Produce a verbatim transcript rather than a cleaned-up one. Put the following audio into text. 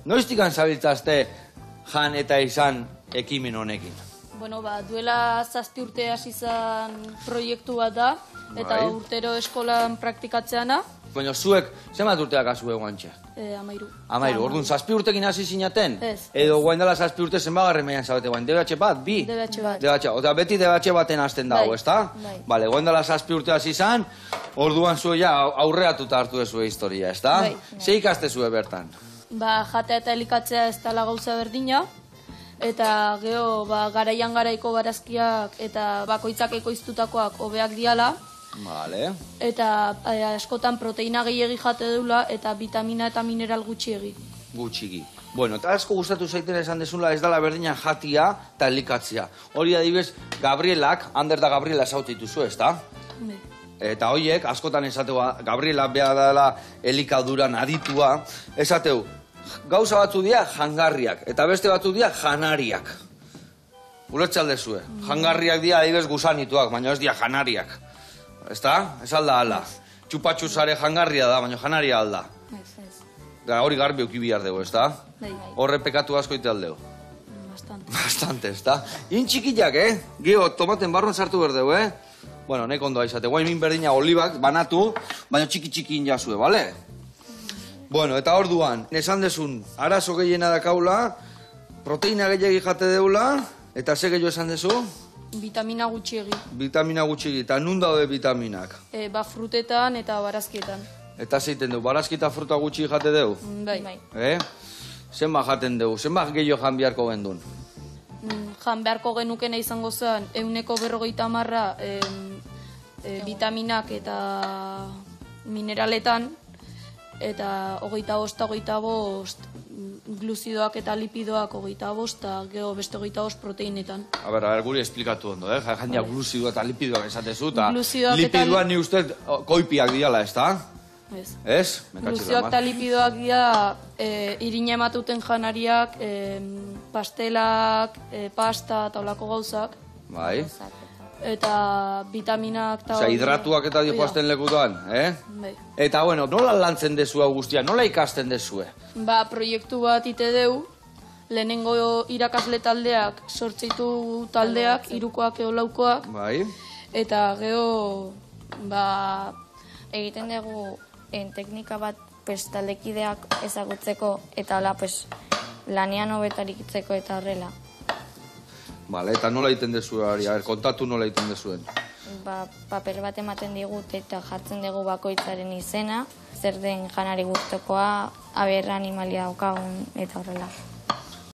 noiztikan zabiltzazte jan eta izan ekimen honekin? Bueno, ba, duela zazpi urte hasi izan proiektu bat da, eta Bai. urtero eskolan praktikatzeana. Baina zuek, zenbat urteak azue guantxe? E, amairu. Amairu, orduan, zazpi urtekin hasi zinaten? Ez. Edo guain dela zazpi urte zenbagarren meian zabete guain, D B H bat, bi? D B H bat. D B H, ota beti D B H baten hasten dago, Bai, ezta? bai. Bale, guain dela zazpi urte hasi izan, orduan zue ja aurreatuta hartu dezue historia, ezta? Bai. Ze ikaste zue bertan? Ba, jatea eta elikatzea ez dela gauza berdina, eta geho, ba, garaian garaiko barazkiak eta bakoitzak ekoiztutakoak hobeak diala, Bale. eta e, askotan proteina gehiegi jate deula eta vitamina eta mineral gutxiegi. Gutxiki. Bueno, eta asko gustatu zaiten esan dezula ez dela berdina jatia eta elikatzea. Hori adibez, Gabrielak, Ander da Gabriela esautu zu, ezta? Bai. Eta hoiek, askotan esateu, Gabriela behar dela elikaduran aditua, esateu, gauza batzu dira jangarriak, eta beste batzu dira janariak. Ulertze zue. Jangarriak dira adibez gusanituak, baina ez dira janariak. Ezta? Ez alda ala. Txupatxu zare jangarria da, baina janaria alda. Ez, ez. Da, hori garbi euki bihar dugu, ezta? Bai. Horre pekatu asko ite aldeu. Bastante. Bastante, ezta? In txikiak, eh? Gio, tomaten barruan sartu berdeu, eh? Bueno, neko ondo aizate. Guain min berdina olibak banatu, baina txiki-txiki injazue, bale? Bueno, eta orduan, esan dezun, arazo gehiena dakaula, proteina gehiagi jate deula, eta ze gehiago esan dezu? Vitamina gutxiegi. Vitamina gutxigi, eta nun daude vitaminak? E, ba, frutetan eta barazkietan. Eta zeiten du, barazki eta fruta gutxi jate deu? Bai. Eh? Zenba jaten deu, zenba gehiago jan biharko gendun? Mm, Jan beharko genukena izango zen, euneko berrogeita marra e, e, vitaminak eta mineraletan, eta hogeita bost, hogeita bost, gluzidoak eta lipidoak hogeita bost, eta geho beste hogeita bost proteinetan. A ber, a ber, guri esplikatu ondo, eh? Jandia gluzidoa eta lipidoak esatezu, eta Gluzidoak eta lipidoa li- ni uste koipiak diala, ez da? Ez. Ez? Me katxe Gluzioak da, eta mar. lipidoak dira e, irina ematuten janariak, e, pastelak, e, pasta eta olako gauzak, Bai. eta vitaminak eta... Osea, hidratuak eta dihoazten lekutan, eh? Bai. Eta, bueno, nola lantzen dezu hau guztia, nola ikasten dezue? Ba, proiektu bat ite deu, lehenengo irakasle taldeak, sortzitu taldeak, hirukoak edo laukoak, Bai. eta geho, ba, Egiten dugu en, teknika bat pues, taldekideak ezagutzeko eta hola pues, lanean hobetaritzeko eta horrela. Bale, eta nola egiten dezue hori, a ber, kontatu nola egiten dezuen. Ba, paper bat ematen digut eta jartzen dugu bakoitzaren izena, zer den janari gustokoa, aber animalia daukagun eta horrela.